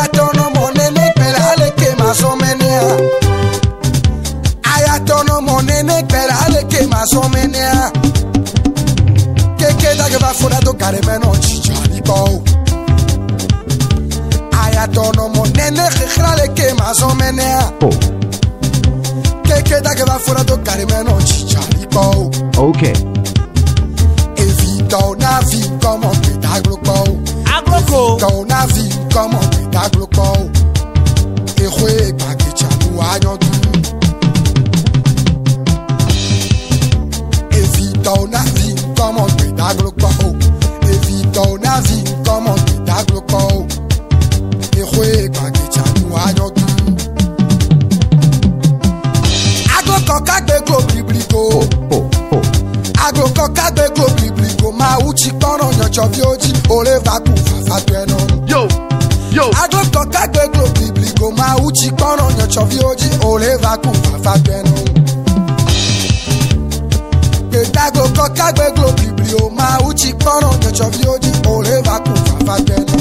Ayatono monene pelale ke masomenea. Ayatono monene pelale ke masomenea. Keke da que va fuera do caremeno chichalipo. Ayatono monene pelale ke masomenea. Keke da que va fuera do caremeno chichalipo. Okay. Evita una vie comme un pétaglopo. Evita una vie comme un pétaglopo. Et ouais, pas que tu as nous aïons tout. Evita una vie comme un pétaglopo. Evita una vie comme un pétaglopo. Et ouais, pas que tu as nous aïons tout. Aglo kagbe go biblico. Aglo kagbe go biblico. Ma uchi kono nyocho bioji. Ole vaku fafatweno. Yo. Aglo kagbe go biblico. Ma uchi kono nyocho bioji. Ole vaku fafatweno. Aglo kagbe go biblico. Ma uchi kono nyocho bioji. Ole vaku fafatweno.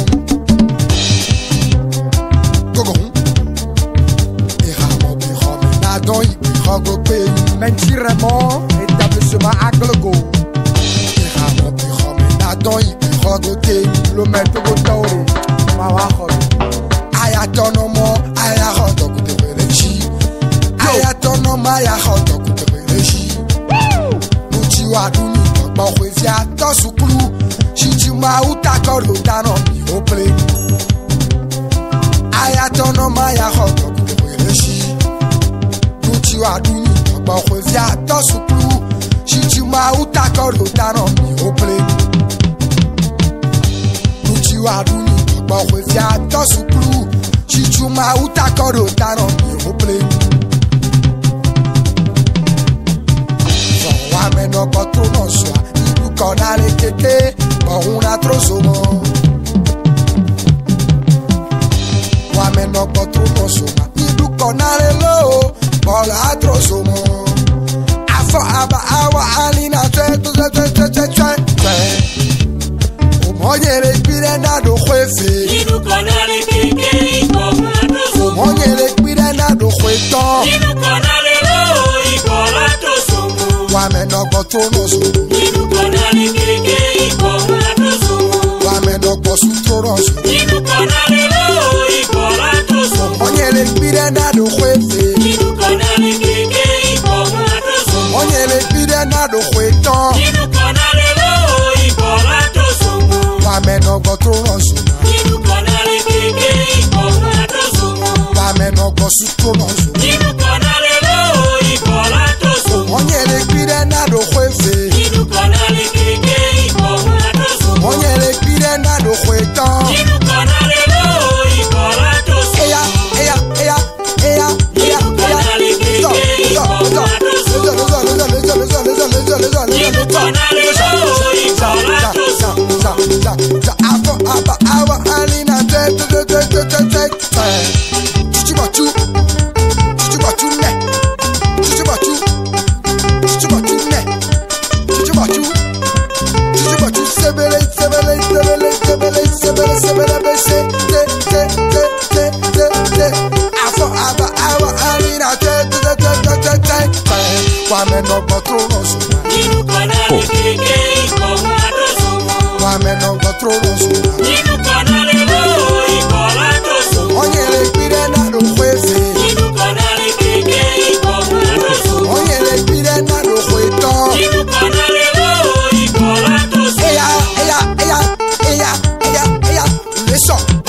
Gogo. Eramo bihome nadon ibi hogo pe. Mentirement, établissement Aglogo. Eramo bihome nadon ibi hogo te. Le maître Gotaori. Mawahol. Ayatono mo ayahoto kutewereshi. Ayatono ma ayahoto kutewereshi. Nuchi wa duni tokpo kwefia to sukulu. Shichi ma utakoro dano mi ople. Ayatono ma ayahoto kutewereshi. Nuchi wa duni tokpo kwefia to sukulu. Shichi ma utakoro dano mi ople. Nuchi wa duni tokpo kwefia to sukulu. Shichi ma utakoro dano mi ople. Wameno potro no swa, ibu konale keke, una trosomo. Wameno potro no swa, ibu konale lo, bola trosomo. Afo aba awa alina twe. Omonyere pire na do kwefe. Ibu konale keke, una trosomo. Omonyere pire na do kweton. Ibu konale lo, bola trosomo. Wameno potro no swa. Ibu konale keke, una trosomo. Wameno potro no swa. Ibu konale lo, bola trosomo. Onyele pire na do kwefe. Ibu konale keke, una trosomo. Onyele pire na do kweton. Ibu konale lo, bola trosomo. Wameno potro no swa. Ibu konale keke, una trosomo. Wameno potro no swa. Ibu konale lo, bola trosomo. Onyele pire na do kwefe. Ibu konale keke, una trosomo. Onyele pire na do kweton. Ibu konale lo, bola trosomo. Eya. Ibu konale keke, una trosomo. Ibu konale lo, bola trosomo. Afo aba awa alina te. Chichibachu ne. Chichibachu ne. Chichibachu sebele bese te. Afo aba awa alina te. Wameno potro no swa. Ibu konale keke, una trosomo. Wameno potro no swa. Ibu konale lo, bola trosomo. Onyele pire na do kwefe. Ibu konale keke, una trosomo. Onyele pire na do kweton. Ibu konale lo, bola trosomo. Eya. Listen.